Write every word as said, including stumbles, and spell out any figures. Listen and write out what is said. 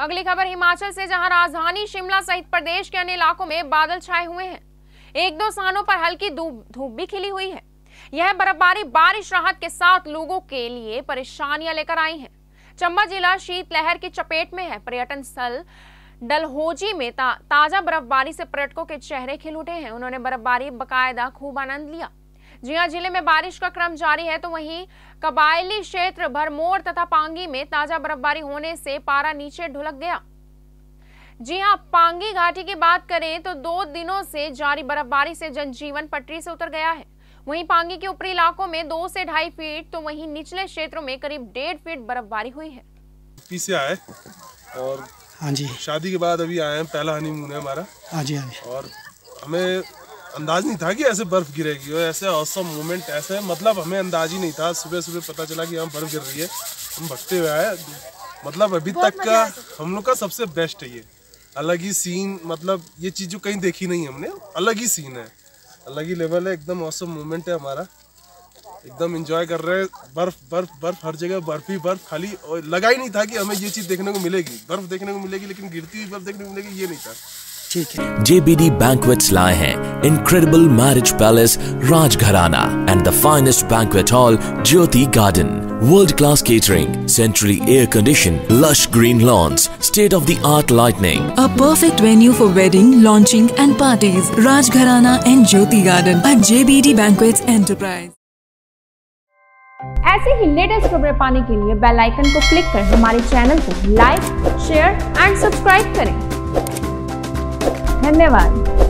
अगली खबर हिमाचल से, जहां राजधानी शिमला सहित प्रदेश के अन्य इलाकों में बादल छाए हुए हैं। एक दो स्थानों पर हल्की धूप भी खिली हुई है। यह बर्फबारी बारिश राहत के साथ लोगों के लिए परेशानियां लेकर आई है। चंबा जिला शीतलहर की चपेट में है। पर्यटन स्थल डलहौजी में ता, ताजा बर्फबारी से पर्यटकों के चेहरे खिल उठे हैं। उन्होंने बर्फबारी बाकायदा खूब आनंद लिया। जी हां, जिले में बारिश का क्रम जारी है, तो वहीं कबायली क्षेत्र भरमौर तथा पांगी में ताजा बर्फबारी होने से पारा नीचे ढुलक गया। जी हां, पांगी घाटी की बात करें तो दो दिनों से जारी बर्फबारी से जनजीवन पटरी से उतर गया है। वहीं पांगी के ऊपरी इलाकों में दो से ढाई फीट तो वहीं निचले क्षेत्रों में करीब डेढ़ फीट बर्फबारी हुई है। पीछे आए और हाँ जी, शादी के बाद अभी आए हैं, पहला हनीमून है हमारा। हाँ जी, हाँ जी। और हमें अंदाज नहीं था कि ऐसे बर्फ गिरेगी और ऐसे औसम मोमेंट ऐसे, मतलब हमें अंदाज ही नहीं था। सुबह सुबह पता चला कि यहाँ बर्फ गिर रही है, हम भगते हुए आए। मतलब अभी तक का हम लोग का सबसे बेस्ट है ये। अलग ही सीन, मतलब ये चीज़ जो कहीं देखी नहीं हमने, अलग ही सीन है, अलग ही लेवल है, एकदम औसम मोमेंट है हमारा। एकदम एंजॉय कर रहे हैं। बर्फ बर्फ बर्फ हर जगह, बर्फ ही बर्फ खाली। और लगा ही नहीं था कि हमें ये चीज़ देखने को मिलेगी, बर्फ देखने को मिलेगी, लेकिन गिरती हुई बर्फ देखने को मिलेगी, ये नहीं था। J B D Banquets लाए हैं incredible marriage palace Rajgharana and the finest banquet hall Jyoti Garden. World-class catering, centrally air-conditioned, lush green lawns, state-of-the-art lighting. A perfect venue for wedding, launching and parties. Rajgharana and Jyoti Garden at J B D Banquets Enterprise. ऐसे ही latest खबरें पाने के लिए bell icon को click कर हमारे channel को like, share and subscribe करें। धन्यवाद।